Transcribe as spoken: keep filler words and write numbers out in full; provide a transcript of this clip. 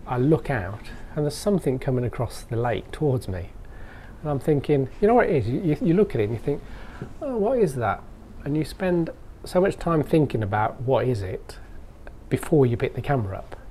I look out and there's something coming across the lake towards me. And I'm thinking, you know what it is? You, you look at it and you think, oh, what is that? And you spend so much time thinking about what is it before you pick the camera up.